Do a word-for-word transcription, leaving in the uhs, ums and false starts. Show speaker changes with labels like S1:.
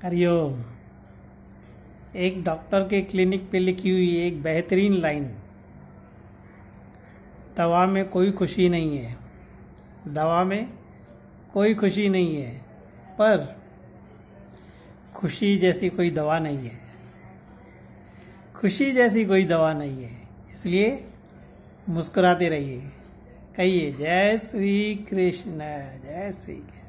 S1: हरिओम। एक डॉक्टर के क्लिनिक पे लिखी हुई एक बेहतरीन लाइन, दवा में कोई खुशी नहीं है, दवा में कोई खुशी नहीं है, पर खुशी जैसी कोई दवा नहीं है, खुशी जैसी कोई दवा नहीं है। इसलिए मुस्कुराते रहिए। कहिए जय श्री कृष्ण, जय श्री कृष्ण।